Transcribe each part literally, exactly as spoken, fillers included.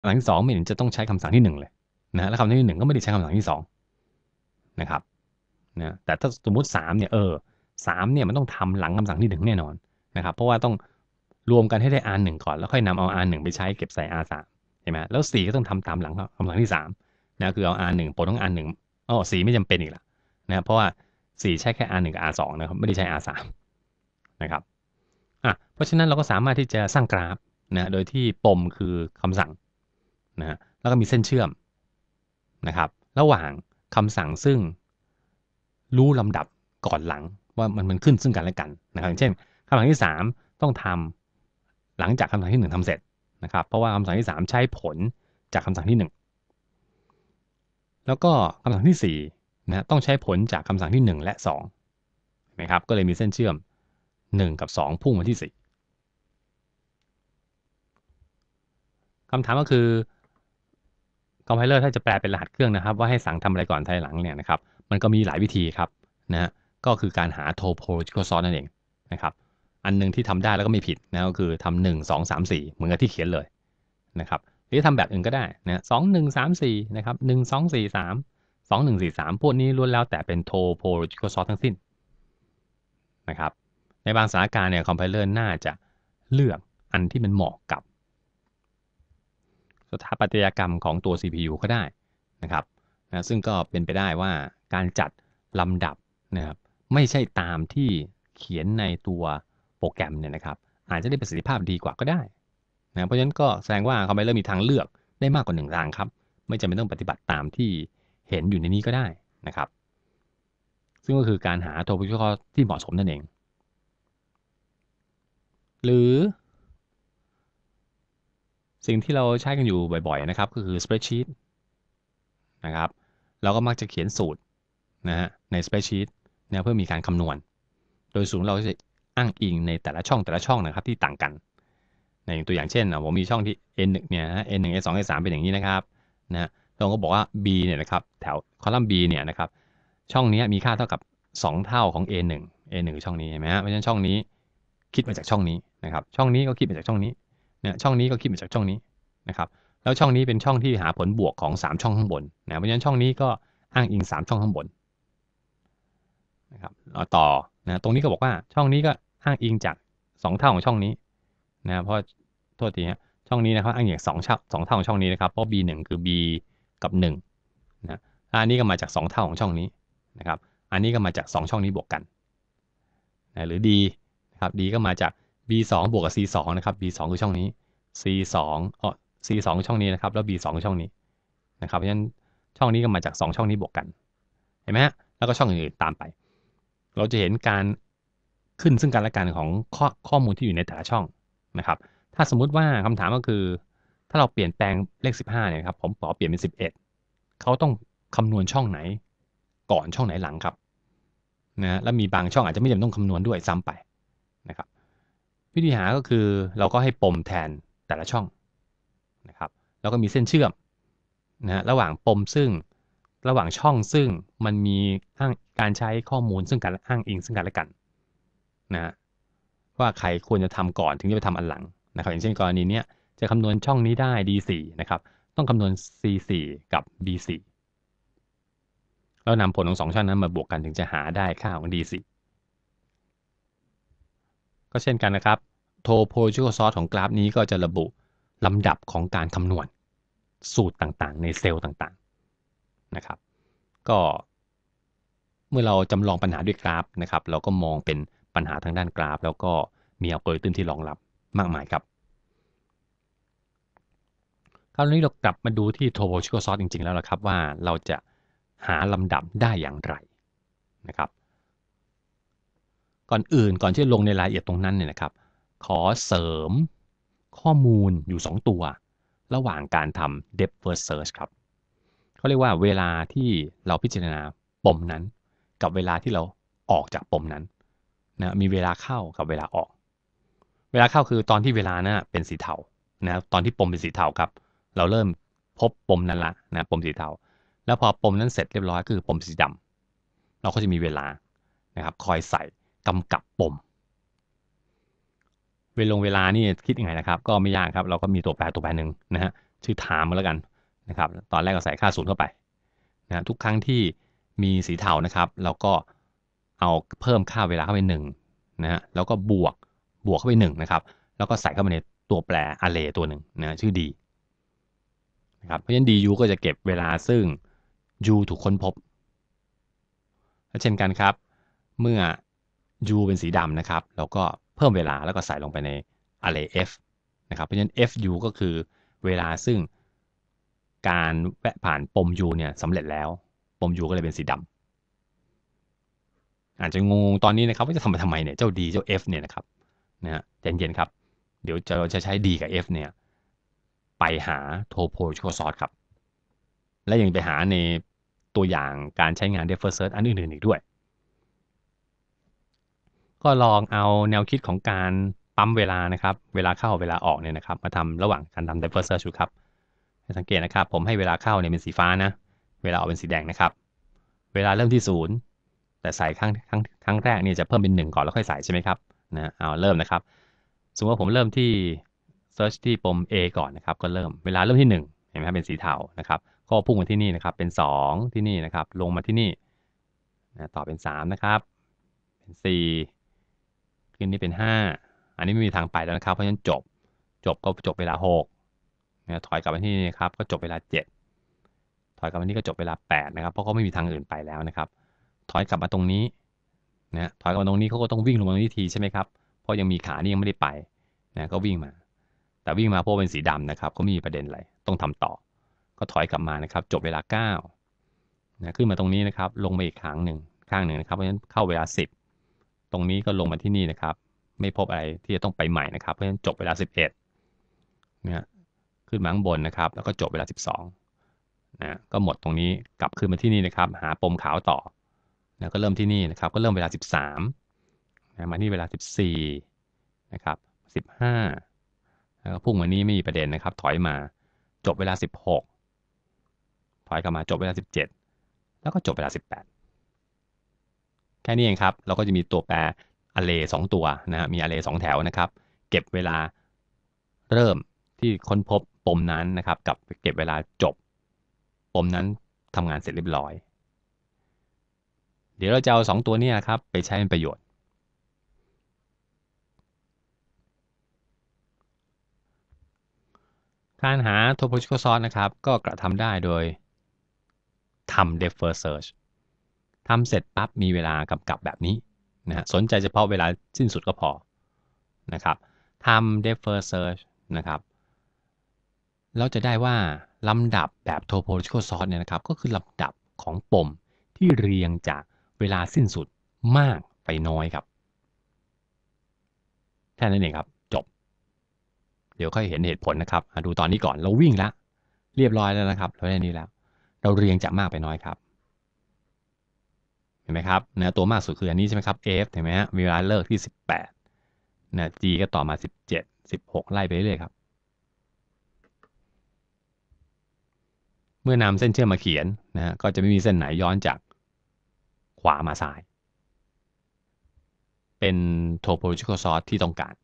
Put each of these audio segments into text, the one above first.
คำสั่งที่สองไม่เห็นจะต้องใช้คำสั่งที่หนึ่งเลยนะแล้วคำสั่งที่หนึ่งก็ไม่ได้ใช้คำสั่งที่สองนะครับนะแต่ถ้าสมมุติสามเนี่ยเออสามเนี่ยมันต้องทำหลังคำสั่งที่หนึ่งแน่นอนนะครับเพราะว่าต้องรวมกันให้ได้ อาร์ หนึ่ง ก่อนแล้วค่อยนำเอา อาร์ หนึ่ง ไปใช้เก็บใส่ อาร์ สาม ใช่ไหมแล้วสี่ก็ต้องทำตามหลังคำสั่งที่สามนะคือเอา อาร์ หนึ่ง ปลดต้อง อาร์ หนึ่ง อ๋อสี่ไม่จำเป็นอีกละนะเพราะว่าสี่ใช้แค่ อาร์ หนึ่ง กับ อาร์ สอง นะครับไม่ได้ใช้ อาร์ สาม นะครับอ่ะเพราะฉะนั้นเราก็สามารถที่จะสร้างกราฟนะโดยที่ปมคือคำสั่งนะแล้วก็มีเส้นเชื่อมนะครับระหว่างคำสั่งซึ่งรู้ลำดับก่อนหลังว่ามันมันขึ้นซึ่งกันและกันนะครับอย่างเช่นคำสั่งที่สามต้องทำหลังจากคำสั่งที่หนึ่งทำเสร็จนะครับเพราะว่าคำสั่งที่สามใช้ผลจากคำสั่งที่หนึ่งแล้วก็คำสั่งที่สี่นะต้องใช้ผลจากคำสั่งที่หนึ่งและสองนะครับก็เลยมีเส้นเชื่อมหนึ่งกับสองพุ่งมาที่สี่คำถามก็คือคอมไพเลอร์ถ้าจะแปลเป็นรหัสเครื่องนะครับว่าให้สั่งทำอะไรก่อนภายหลังเนี่ยนะครับมันก็มีหลายวิธีครับนะก็คือการหา topological sort นั่นเองนะครับอันหนึ่งที่ทำได้แล้วก็ไม่ผิดนะก็คือทำหนึ่งสองสามสี่เหมือนกับที่เขียนเลยนะครับหรือทำแบบอื่นก็ได้นะสองหนึ่งสามสี่นะครับหนึ่งสองสี่สามสองหนึ่งสี่สามพวกนี้ล้วนแล้วแต่เป็น topological sort ทั้งสิ้นนะครับในบางสถานการณ์เนี่ยคอมไพเลอร์น่าจะเลือกอันที่มันเหมาะกับสถาปัตยกรรมของตัว ซี พี ยู ก็ได้นะครับนะซึ่งก็เป็นไปได้ว่าการจัดลำดับนะครับไม่ใช่ตามที่เขียนในตัวโปรแกรมเนี่ยนะครับอาจจะได้ประสิทธิภาพดีกว่าก็ได้นะเพราะฉะนั้นก็แสดงว่าคอมไพเลอร์มีทางเลือกได้มากกว่าหนึ่งทางครับไม่จำเป็นต้องปฏิบัติตามที่เห็นอยู่ในนี้ก็ได้นะครับซึ่งก็คือการหาตัววิเคราะห์ที่เหมาะสมนั่นเองหรือสิ่งที่เราใช้กันอยู่บ่อยๆนะครับก็คือ spreadsheet นะครับเราก็มักจะเขียนสูตรนะฮะใน spreadsheet นะเพื่อมีการคำนวณโดยสูตรเราจะอ้างอิงในแต่ละช่องแต่ละช่องนะครับที่ต่างกันในตัวอย่างเช่นผมมีช่องที่ เอ็น หนึ่ง เนี่ย เอ็น หนึ่ง เอ็น สอง เอ็น สามเป็นอย่างนี้นะครับนะเราก็บอกว่า B เนี่ยนะครับแถวคอลัมน์ B เนี่ยนะครับช่องนี้มีค่าเท่ากับสองเท่าของ เอ หนึ่ง เอ หนึ่ง คือช่องนี้เห็นไหมฮะเพราะฉะนั้นช่องนี้คิดมาจากช่องนี้นะครับช่องนี้ก็คิดมาจากช่องนี้เนี่ยช่องนี้ก็คิดมาจากช่องนี้นะครับแล้วช่องนี้เป็นช่องที่หาผลบวกของสามช่องข้างบนนะเพราะฉะนั้นช่องนี้ก็อ้างอิงสามช่องข้างบนนะครับต่อนะตรงนี้ก็บอกว่าช่องนี้ก็อ้างอิงจากสองเท่าของช่องนี้นะเพราะโทษทีฮะช่องนี้นะครับอ้างอิงจากสองเท่าสองเท่าของช่องนี้นะครับเพราะ บี หนึ่ง คือ B กับหนึ่งนะอันนี้ก็มาจากสองเท่าของช่องนี้นะครับอันนี้ก็มาจากสองช่องนี้บวกกันนะหรือ D นะครับ D ก็มาจาก B สองบวกกับ C สองนะครับ B สองคือช่องนี้ C สองอ๋อ C สองช่องนี้นะครับแล้ว B สองคือช่องนี้นะครับเพราะฉะนั้นช่องนี้ก็มาจากสองช่องนี้บวกกันเห็นไหมฮะแล้วก็ช่องอื่นๆตามไปเราจะเห็นการขึ้นซึ่งกันและกันของข้อข้อมูลที่อยู่ในแต่ละช่องนะครับถ้าสมมุติว่าคำถามก็คือถ้าเราเปลี่ยนแปลงเลขสิบห้าเนี่ยครับผมขอเปลี่ยนเป็นสิบเอ็ดเขาต้องคำนวณช่องไหนก่อนช่องไหนหลังครับนะแล้วมีบางช่องอาจจะไม่จำเป็นต้องคำนวณด้วยซ้ำไปนะครับวิธีหาก็คือเราก็ให้ปมแทนแต่ละช่องนะครับแล้วก็มีเส้นเชื่อมนะระหว่างปมซึ่งระหว่างช่องซึ่งมันมีอ้างการใช้ข้อมูลซึ่งกันและอ้างอิงซึ่งกันและกันนะว่าใครควรจะทำก่อนถึงจะไปทำอันหลังนะครับอย่างเช่นกรณีนี้จะคำนวณช่องนี้ได้ ดี สี่ นะครับต้องคำนวณ ซี สี่ กับ บี สี่ แล้วนำผลของสองช่องนั้นมาบวกกันถึงจะหาได้ค่าของ ดี สี่ ก็เช่นกันนะครับ topological sort ของกราฟนี้ก็จะระบุลำดับของการคำนวณสูตรต่างๆในเซลล์ต่างๆนะครับก็เมื่อเราจำลองปัญหาด้วยกราฟนะครับเราก็มองเป็นปัญหาทางด้านกราฟแล้วก็มีอัลกอริทึมที่รองรับมากมายครับคราวนี้เรากลับมาดูที่ topological sort จริงๆแล้วละครับว่าเราจะหาลำดับได้อย่างไรนะครับก่อนอื่นก่อนที่จะลงในรายละเอียดตรงนั้นเนี่ยนะครับขอเสริมข้อมูลอยู่สองตัวระหว่างการทำ depth first search ครับเขาเรียกว่าเวลาที่เราพิจารณาปมนั้นกับเวลาที่เราออกจากปมนั้นนะมีเวลาเข้ากับเวลาออกเวลาเข้าคือตอนที่เวลานะเป็นสีเทานะตอนที่ปมเป็นสีเทาครับเราเริ่มพบปมนั้นละนะปมสีเทาแล้วพอปมนั้นเสร็จเรียบร้อยคือปมสีดำเราก็จะมีเวลานะครับคอยใส่กำกับปม เวลงเวลานี่คิดยังไงนะครับก็ไม่ยากครับเราก็มีตัวแปรตัวแปรหนึ่งนะฮะชื่อ time ก็แล้วกันนะครับตอนแรกก็ใส่ค่าศูนย์เข้าไปนะทุกครั้งที่มีสีเทานะครับเราก็เอาเพิ่มค่าเวลาเข้าไปหนึ่งนะฮะแล้วก็บวกบวกเข้าไปหนึ่งนะครับแล้วก็ใส่เข้ามาในตัวแปร array ตัวหนึ่งนะชื่อ d นะครับเพราะฉะนั้น du ก็จะเก็บเวลาซึ่ง u ถูกค้นพบและเช่นกันครับเมื่อ u เป็นสีดำนะครับเราก็เพิ่มเวลาแล้วก็ใส่ลงไปใน array f นะครับเพราะฉะนั้น fu ก็คือเวลาซึ่งการแวะผ่านปม u เนี่ยสำเร็จแล้วปม u ก็เลยเป็นสีดำอาจจะงงตอนนี้นะครับว่าจะทำไปทำไมเนี่ยเจ้า d เจ้า f เนี่ยนะครับนะฮะใจเย็นๆครับเดี๋ยวเราจะใช้ d กับ f เนี่ยไปหา topological sort ครับและยังไปหาในตัวอย่างการใช้งาน depth first search อันอื่นๆอีกด้วยก็ลองเอาแนวคิดของการปั๊มเวลานะครับเวลาเข้าเวลาออกเนี่ยนะครับมาทำระหว่างการทำ depth first search ดูครับให้สังเกตนะครับผมให้เวลาเข้าเนี่ยเป็นสีฟ้านะเวลาออกเป็นสีแดงนะครับเวลาเริ่มที่ศูนย์แต่ใส่ครั้งครั้งครั้งแรกเนี่ยจะเพิ่มเป็นหนึ่งก่อนแล้วค่อยใส่ใช่ไหมครับนะเอาเริ่มนะครับสมมติว่าผมเริ่มที่ search ที่ปม A ก่อนนะครับก็เริ่มเวลาเริ่มที่หนึ่งเห็นไหมครับเป็นสีเทานะครับก็พุ่งมาที่นี่นะครับเป็นสองที่นี่นะครับลงมาที่นี่นะต่อเป็นสามนะครับเป็นสี่ขึ้นนี่เป็นห้าอันนี้ไม่มีทางไปแล้วนะครับเพราะฉะนั้นจบจบก็จบเวลาหกนะถอยกลับมาที่นี่นะครับก็จบเวลาเจ็ดถอยกลับมาที่ก็จบเวลาแปดนะครับเพราะเขาไม่มีทางอื่นไปแล้วนะครับถอยกลับมาตรงนี้นะถอยกลับมาตรงนี้เขาก็ต้องวิ่งลงมาตรงนี้ทีใช่ไหมครับเพราะยังมีขานี่ยังไม่ได้ไปนะก็วิ่งมาแต่วิ่งมาเพราะเป็นสีดำนะครับก็ไม่มีประเด็นอะไรต้องทำต่อก็ถอยกลับมานะครับจบเวลาเก้านะขึ้นมาตรงนี้นะครับลงมาอีกครั้งหนึ่งข้างหนึ่งนะครับเพราะฉะนั้นเข้าเวลาสิบตรงนี้ก็ลงมาที่นี่นะครับไม่พบอะไรที่จะต้องไปใหม่นะครับเพราะฉะนั้นจบเวลาสิบเอ็ดนะขึ้นมาข้างบนนะครับแล้วก็จบเวลาสิบสองนะก็หมดตรงนี้กลับขึ้นมาที่นี่นะครับหาปมขาวต่อนะก็เริ่มที่นี่นะครับก็เริ่มเวลาสิบสามนะมาที่เวลาสิบสี่นะครับสิบห้าแล้วก็พุ่งมานี้ไม่มีประเด็นนะครับถอยมาจบเวลาสิบหกถอยกลับมาจบเวลาสิบเจ็ดแล้วก็จบเวลาสิบแปดแค่นี้เองครับเราก็จะมีตัวแปร array สองตัวนะฮะมี array สองแถวนะครับเก็บเวลาเริ่มที่ค้นพบปมนั้นนะครับกับเก็บเวลาจบปมนั้นทำงานเสร็จเรียบร้อยเดี๋ยวเราจะเอาสองตัวนี้นะครับไปใช้เป็นประโยชน์การหา topological sort นะครับก็กระทำได้โดยทำ depth first search ทำเสร็จปั๊บมีเวลากำกับแบบนี้นะฮะสนใจเฉพาะเวลาสิ้นสุดก็พอนะครับทำ depth first search นะครับเราจะได้ว่าลำดับแบบ topological sort เนี่ยนะครับก็คือลำดับของปมที่เรียงจากเวลาสิ้นสุดมากไปน้อยครับแค่นั้นเองครับจบเดี๋ยวค่อยเห็นเหตุผลนะครับดูตอนนี้ก่อนเราวิ่งแล้วเรียบร้อยแล้วนะครับเราได้นี้แล้วเราเรียงจากมากไปน้อยครับเห็นไหมครับนะตัวมากสุดคืออันนี้ใช่ไหมครับ f เห็นไหมฮะมีเวลาเลิกที่สิบแปดนะ g ก็ต่อมาสิบเจ็ด สิบหกไล่ไปเรื่อยๆครับเมื่อนำเส้นเชื่อมมาเขียนนะฮะก็จะไม่มีเส้นไหนย้อนจากขวามาซ้ายเป็น topological sort ที่ต้องการ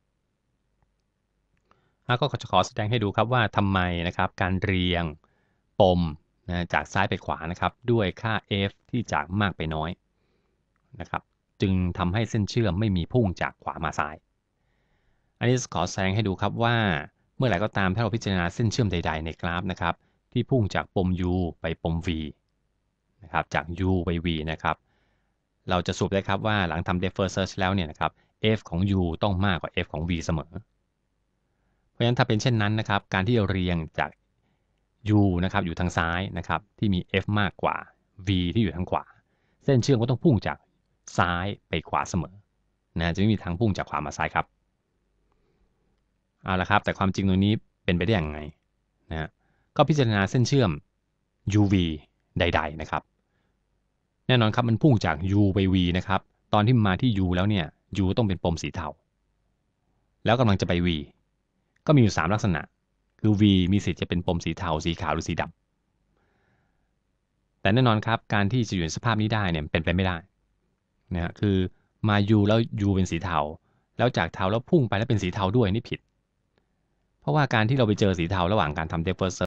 ก็จะขอแสดงให้ดูครับว่าทำไมนะครับการเรียงปมนะจากซ้ายไปขวานะครับด้วยค่า f ที่จากมากไปน้อยนะครับจึงทำให้เส้นเชื่อมไม่มีพุ่งจากขวามาซ้ายอันนี้ขอแสดงให้ดูครับว่าเมื่อไหร่ก็ตามถ้าเราพิจารณาเส้นเชื่อมใดๆในกราฟนะครับที่พุ่งจากปม u ไปปม v นะครับจาก u ไป v นะครับเราจะสรุปได้ครับว่าหลังทำ depth first search แล้วเนี่ยนะครับ f ของ u ต้องมากกว่า f ของ v เสมอเพราะฉะนั้นถ้าเป็นเช่นนั้นนะครับการที่เราเรียงจาก u นะครับอยู่ทางซ้ายนะครับที่มี f มากกว่า v ที่อยู่ทางขวาเส้นเชื่อมก็ต้องพุ่งจากซ้ายไปขวาเสมอนะจะไม่มีทางพุ่งจากขวามาซ้ายครับเอาละครับแต่ความจริงตรงนี้เป็นไปได้อย่างไรนะฮะก็พิจารณาเส้นเชื่อม uv ใดๆนะครับแน่นอนครับมันพุ่งจาก u ไป v นะครับตอนที่มาที่ u แล้วเนี่ย u ต้องเป็นปมสีเทาแล้วกำลังจะไป v ก็มีอยู่สามลักษณะคือ v มีสิทธิ์จะเป็นปมสีเทาสีขาวหรือสีดำแต่แน่นอนครับการที่จะอยู่ในสภาพนี้ได้เนี่ยเป็นไปไม่ได้นะฮะคือมา u แล้ว u เป็นสีเทาแล้วจากเทาแล้วพุ่งไปแล้วเป็นสีเทาด้วยนี่ผิดเพราะว่าการที่เราไปเจอสีเทาระหว่างการทำ depth first